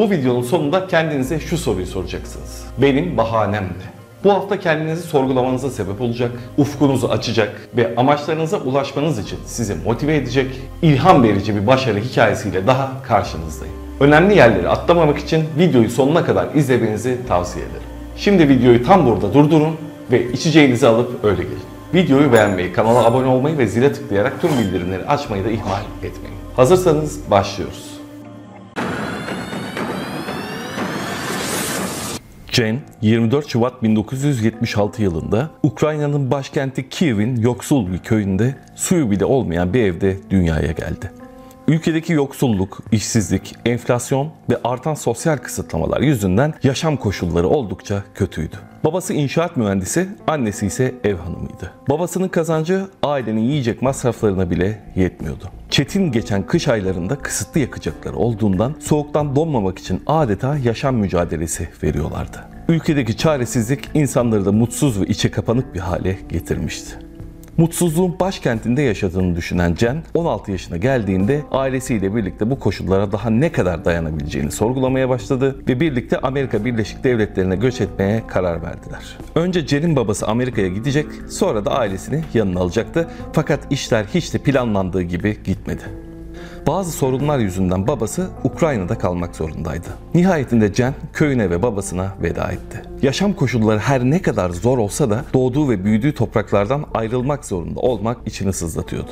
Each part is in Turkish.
Bu videonun sonunda kendinize şu soruyu soracaksınız. Benim bahanem ne? Bu hafta kendinizi sorgulamanıza sebep olacak, ufkunuzu açacak ve amaçlarınıza ulaşmanız için sizi motive edecek, ilham verici bir başarı hikayesiyle daha karşınızdayım. Önemli yerleri atlamamak için videoyu sonuna kadar izlemenizi tavsiye ederim. Şimdi videoyu tam burada durdurun ve içeceğinizi alıp öyle gelin. Videoyu beğenmeyi, kanala abone olmayı ve zile tıklayarak tüm bildirimleri açmayı da ihmal etmeyin. Hazırsanız başlıyoruz. Jen, 24 Şubat 1976 yılında Ukrayna'nın başkenti Kiev'in yoksul bir köyünde suyu bile olmayan bir evde dünyaya geldi. Ülkedeki yoksulluk, işsizlik, enflasyon ve artan sosyal kısıtlamalar yüzünden yaşam koşulları oldukça kötüydü. Babası inşaat mühendisi, annesi ise ev hanımıydı. Babasının kazancı ailenin yiyecek masraflarına bile yetmiyordu. Çetin geçen kış aylarında kısıtlı yakacakları olduğundan soğuktan donmamak için adeta yaşam mücadelesi veriyorlardı. Ülkedeki çaresizlik insanları da mutsuz ve içe kapanık bir hale getirmişti. Mutsuzluğun başkentinde yaşadığını düşünen Jen, 16 yaşına geldiğinde ailesiyle birlikte bu koşullara daha ne kadar dayanabileceğini sorgulamaya başladı ve birlikte Amerika Birleşik Devletleri'ne göç etmeye karar verdiler. Önce Jen'in babası Amerika'ya gidecek, sonra da ailesini yanına alacaktı. Fakat işler hiç de planlandığı gibi gitmedi. Bazı sorunlar yüzünden babası Ukrayna'da kalmak zorundaydı. Nihayetinde Jen köyüne ve babasına veda etti. Yaşam koşulları her ne kadar zor olsa da doğduğu ve büyüdüğü topraklardan ayrılmak zorunda olmak içini sızlatıyordu.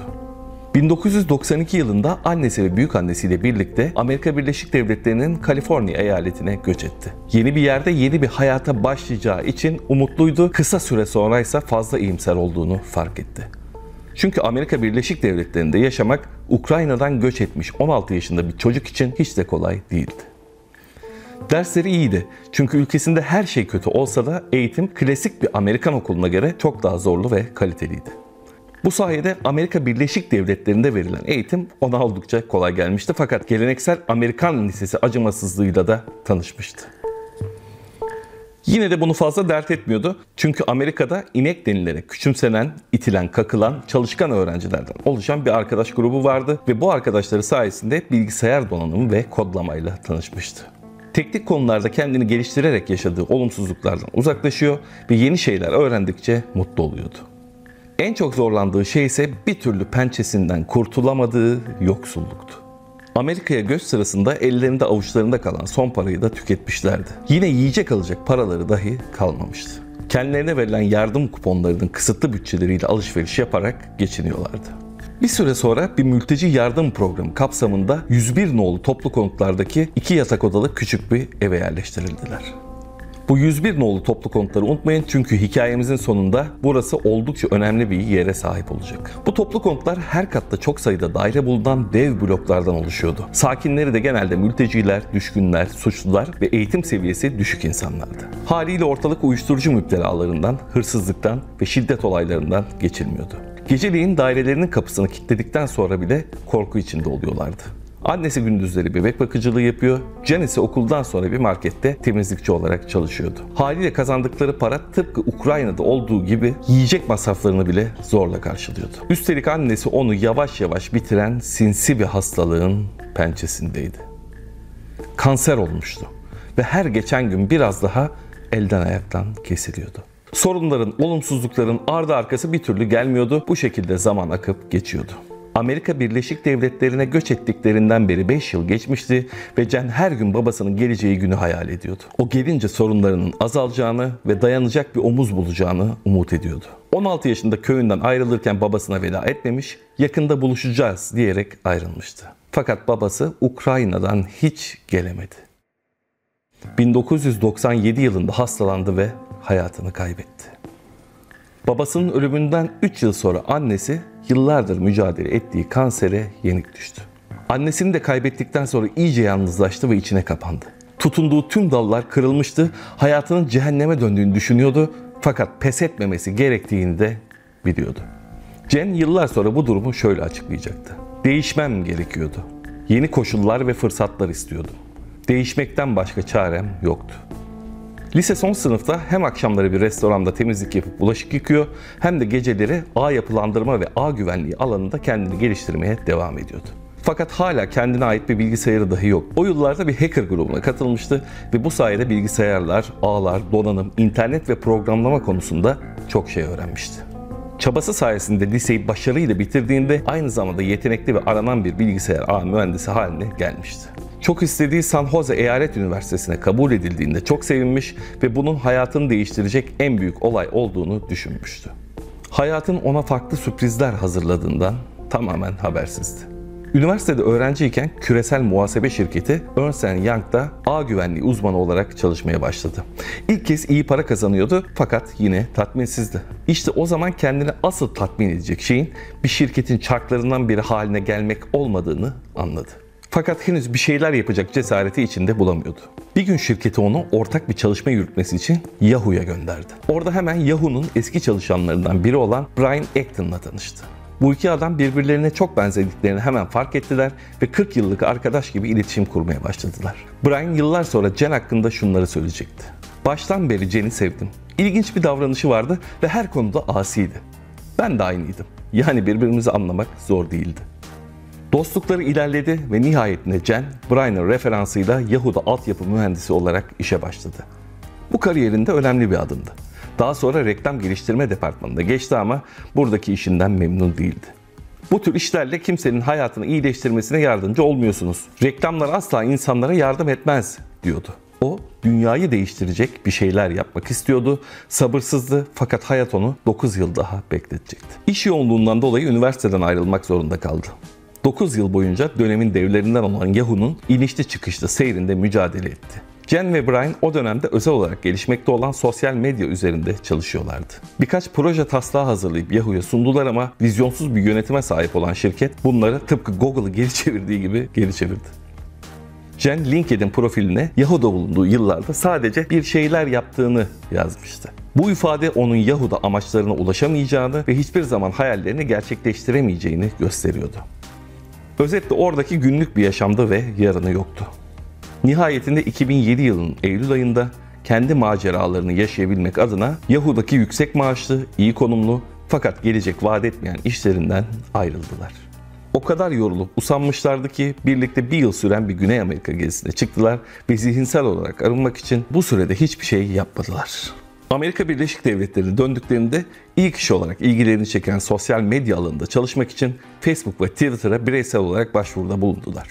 1992 yılında annesi ve büyükannesiyle birlikte Amerika Birleşik Devletleri'nin Kaliforniya eyaletine göç etti. Yeni bir yerde yeni bir hayata başlayacağı için umutluydu. Kısa süre sonra ise fazla iyimser olduğunu fark etti. Çünkü Amerika Birleşik Devletleri'nde yaşamak Ukrayna'dan göç etmiş 16 yaşında bir çocuk için hiç de kolay değildi. Dersleri iyiydi çünkü ülkesinde her şey kötü olsa da eğitim klasik bir Amerikan okuluna göre çok daha zorlu ve kaliteliydi. Bu sayede Amerika Birleşik Devletleri'nde verilen eğitim ona oldukça kolay gelmişti fakat geleneksel Amerikan lisesi acımasızlığıyla da tanışmıştı. Yine de bunu fazla dert etmiyordu. Çünkü Amerika'da inek denilerek küçümsenen, itilen, kakılan, çalışkan öğrencilerden oluşan bir arkadaş grubu vardı ve bu arkadaşları sayesinde bilgisayar donanımı ve kodlamayla tanışmıştı. Teknik konularda kendini geliştirerek yaşadığı olumsuzluklardan uzaklaşıyor ve yeni şeyler öğrendikçe mutlu oluyordu. En çok zorlandığı şey ise bir türlü pençesinden kurtulamadığı yoksulluktu. Amerika'ya göç sırasında ellerinde avuçlarında kalan son parayı da tüketmişlerdi. Yine yiyecek alacak paraları dahi kalmamıştı. Kendilerine verilen yardım kuponlarının kısıtlı bütçeleriyle alışveriş yaparak geçiniyorlardı. Bir süre sonra bir mülteci yardım programı kapsamında 101 nolu toplu konutlardaki 2 yatak odalı küçük bir eve yerleştirildiler. Bu 101 nolu toplu konutları unutmayın çünkü hikayemizin sonunda burası oldukça önemli bir yere sahip olacak. Bu toplu konutlar her katta çok sayıda daire bulunan dev bloklardan oluşuyordu. Sakinleri de genelde mülteciler, düşkünler, suçlular ve eğitim seviyesi düşük insanlardı. Haliyle ortalık uyuşturucu müptelalarından, hırsızlıktan ve şiddet olaylarından geçilmiyordu. Geceleyin dairelerinin kapısını kilitledikten sonra bile korku içinde oluyorlardı. Annesi gündüzleri bebek bakıcılığı yapıyor, Jen ise okuldan sonra bir markette temizlikçi olarak çalışıyordu. Haliyle kazandıkları para tıpkı Ukrayna'da olduğu gibi yiyecek masraflarını bile zorla karşılıyordu. Üstelik annesi onu yavaş yavaş bitiren sinsi bir hastalığın pençesindeydi. Kanser olmuştu ve her geçen gün biraz daha elden ayaktan kesiliyordu. Sorunların, olumsuzlukların ardı arkası bir türlü gelmiyordu, bu şekilde zaman akıp geçiyordu. Amerika Birleşik Devletleri'ne göç ettiklerinden beri 5 yıl geçmişti ve Jen her gün babasının geleceği günü hayal ediyordu. O gelince sorunlarının azalacağını ve dayanacak bir omuz bulacağını umut ediyordu. 16 yaşında köyünden ayrılırken babasına veda etmemiş, yakında buluşacağız diyerek ayrılmıştı. Fakat babası Ukrayna'dan hiç gelemedi. 1997 yılında hastalandı ve hayatını kaybetti. Babasının ölümünden 3 yıl sonra annesi yıllardır mücadele ettiği kansere yenik düştü. Annesini de kaybettikten sonra iyice yalnızlaştı ve içine kapandı. Tutunduğu tüm dallar kırılmıştı, hayatının cehenneme döndüğünü düşünüyordu fakat pes etmemesi gerektiğini de biliyordu. Jen yıllar sonra bu durumu şöyle açıklayacaktı. Değişmem gerekiyordu. Yeni koşullar ve fırsatlar istiyordum. Değişmekten başka çarem yoktu. Lise son sınıfta hem akşamları bir restoranda temizlik yapıp bulaşık yıkıyor hem de geceleri ağ yapılandırma ve ağ güvenliği alanında kendini geliştirmeye devam ediyordu. Fakat hala kendine ait bir bilgisayarı dahi yok. O yıllarda bir hacker grubuna katılmıştı ve bu sayede bilgisayarlar, ağlar, donanım, internet ve programlama konusunda çok şey öğrenmişti. Çabası sayesinde liseyi başarıyla bitirdiğinde aynı zamanda yetenekli ve aranan bir bilgisayar ağ mühendisi haline gelmişti. Çok istediği San Jose Eyalet Üniversitesi'ne kabul edildiğinde çok sevinmiş ve bunun hayatını değiştirecek en büyük olay olduğunu düşünmüştü. Hayatın ona farklı sürprizler hazırladığından tamamen habersizdi. Üniversitede öğrenciyken küresel muhasebe şirketi Ernst Young'da ağ güvenliği uzmanı olarak çalışmaya başladı. İlk kez iyi para kazanıyordu fakat yine tatminsizdi. İşte o zaman kendini asıl tatmin edecek şeyin bir şirketin çarklarından biri haline gelmek olmadığını anladı. Fakat henüz bir şeyler yapacak cesareti içinde bulamıyordu. Bir gün şirketi onu ortak bir çalışma yürütmesi için Yahoo'ya gönderdi. Orada hemen Yahoo'nun eski çalışanlarından biri olan Brian Acton'la tanıştı. Bu iki adam birbirlerine çok benzediklerini hemen fark ettiler ve 40 yıllık arkadaş gibi iletişim kurmaya başladılar. Brian yıllar sonra Jen hakkında şunları söyleyecekti. Baştan beri Jen'i sevdim. İlginç bir davranışı vardı ve her konuda asiydi. Ben de aynıydım. Yani birbirimizi anlamak zor değildi. Dostlukları ilerledi ve nihayetinde Jen, Brian'ın referansıyla Yahoo'da altyapı mühendisi olarak işe başladı. Bu kariyerinde önemli bir adımdı. Daha sonra reklam geliştirme departmanına geçti ama buradaki işinden memnun değildi. Bu tür işlerle kimsenin hayatını iyileştirmesine yardımcı olmuyorsunuz. Reklamlar asla insanlara yardım etmez diyordu. O dünyayı değiştirecek bir şeyler yapmak istiyordu. Sabırsızdı fakat hayat onu 9 yıl daha bekletecekti. İş yoğunluğundan dolayı üniversiteden ayrılmak zorunda kaldı. 9 yıl boyunca dönemin devlerinden olan Yahoo'nun inişli çıkışlı seyrinde mücadele etti. Jen ve Brian o dönemde özel olarak gelişmekte olan sosyal medya üzerinde çalışıyorlardı. Birkaç proje taslağı hazırlayıp Yahoo'ya sundular ama vizyonsuz bir yönetime sahip olan şirket bunları tıpkı Google'ı geri çevirdiği gibi geri çevirdi. Jen, LinkedIn profiline Yahoo'da bulunduğu yıllarda sadece bir şeyler yaptığını yazmıştı. Bu ifade onun Yahoo'da amaçlarına ulaşamayacağını ve hiçbir zaman hayallerini gerçekleştiremeyeceğini gösteriyordu. Özetle oradaki günlük bir yaşamda ve yarını yoktu. Nihayetinde 2007 yılının Eylül ayında kendi maceralarını yaşayabilmek adına Yahoo'daki yüksek maaşlı, iyi konumlu fakat gelecek vaat etmeyen işlerinden ayrıldılar. O kadar yorulup usanmışlardı ki birlikte bir yıl süren bir Güney Amerika gezisine çıktılar ve zihinsel olarak arınmak için bu sürede hiçbir şey yapmadılar. Amerika Birleşik Devletleri'ne döndüklerinde ilk iş olarak ilgilerini çeken sosyal medya alanında çalışmak için Facebook ve Twitter'a bireysel olarak başvuruda bulundular.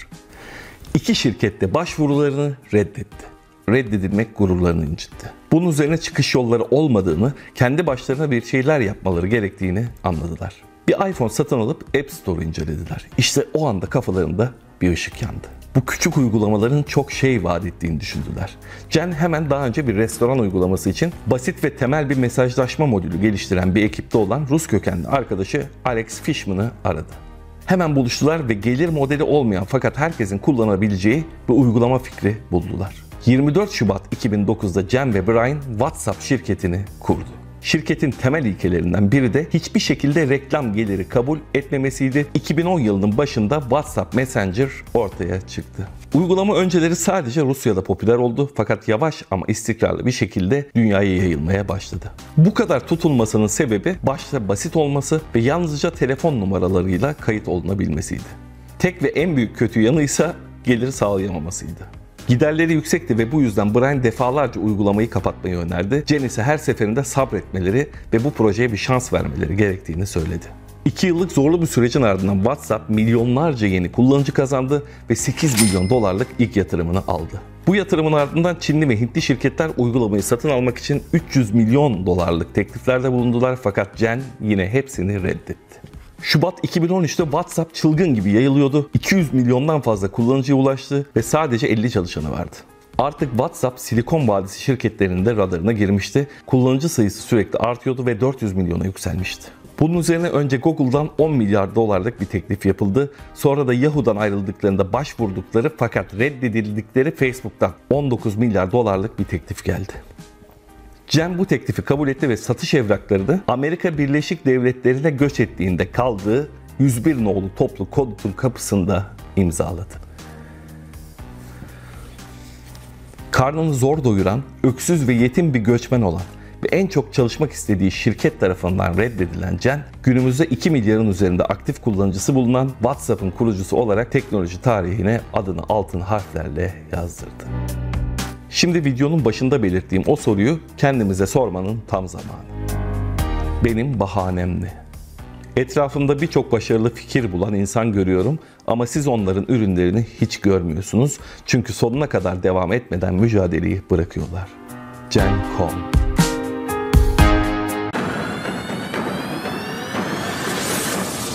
İki şirket de başvurularını reddetti. Reddedilmek gururlarını incitti. Bunun üzerine çıkış yolları olmadığını, kendi başlarına bir şeyler yapmaları gerektiğini anladılar. Bir iPhone satın alıp App Store'u incelediler. İşte o anda kafalarında bir ışık yandı. Bu küçük uygulamaların çok şey vaat ettiğini düşündüler. Jen hemen daha önce bir restoran uygulaması için basit ve temel bir mesajlaşma modülü geliştiren bir ekipte olan Rus kökenli arkadaşı Alex Fishman'ı aradı. Hemen buluştular ve gelir modeli olmayan fakat herkesin kullanabileceği bir uygulama fikri buldular. 24 Şubat 2009'da Jen ve Brian WhatsApp şirketini kurdu. Şirketin temel ilkelerinden biri de hiçbir şekilde reklam geliri kabul etmemesiydi. 2010 yılının başında WhatsApp Messenger ortaya çıktı. Uygulama önceleri sadece Rusya'da popüler oldu fakat yavaş ama istikrarlı bir şekilde dünyaya yayılmaya başladı. Bu kadar tutulmasının sebebi başta basit olması ve yalnızca telefon numaralarıyla kayıt olunabilmesiydi. Tek ve en büyük kötü yanı ise gelir sağlayamamasıydı. Giderleri yüksekti ve bu yüzden Brian defalarca uygulamayı kapatmayı önerdi. Jen ise her seferinde sabretmeleri ve bu projeye bir şans vermeleri gerektiğini söyledi. 2 yıllık zorlu bir sürecin ardından WhatsApp milyonlarca yeni kullanıcı kazandı ve 8 milyon dolarlık ilk yatırımını aldı. Bu yatırımın ardından Çinli ve Hintli şirketler uygulamayı satın almak için 300 milyon dolarlık tekliflerde bulundular fakat Jen yine hepsini reddetti. Şubat 2013'te WhatsApp çılgın gibi yayılıyordu. 200 milyondan fazla kullanıcıya ulaştı ve sadece 50 çalışanı vardı. Artık WhatsApp Silikon Vadisi şirketlerinin de radarına girmişti. Kullanıcı sayısı sürekli artıyordu ve 400 milyona yükselmişti. Bunun üzerine önce Google'dan 10 milyar dolarlık bir teklif yapıldı. Sonra da Yahoo'dan ayrıldıklarında başvurdukları fakat reddedildikleri Facebook'tan 19 milyar dolarlık bir teklif geldi. Jen bu teklifi kabul etti ve satış evraklarını Amerika Birleşik Devletleri'ne göç ettiğinde kaldığı 101 nolu toplu konutun kapısında imzaladı. Karnını zor doyuran, öksüz ve yetim bir göçmen olan ve en çok çalışmak istediği şirket tarafından reddedilen Jen, günümüzde 2 milyarın üzerinde aktif kullanıcısı bulunan WhatsApp'ın kurucusu olarak teknoloji tarihine adını altın harflerle yazdırdı. Şimdi videonun başında belirttiğim o soruyu kendimize sormanın tam zamanı. Benim bahanem ne? Etrafımda birçok başarılı fikir bulan insan görüyorum ama siz onların ürünlerini hiç görmüyorsunuz. Çünkü sonuna kadar devam etmeden mücadeleyi bırakıyorlar. Jen Koum.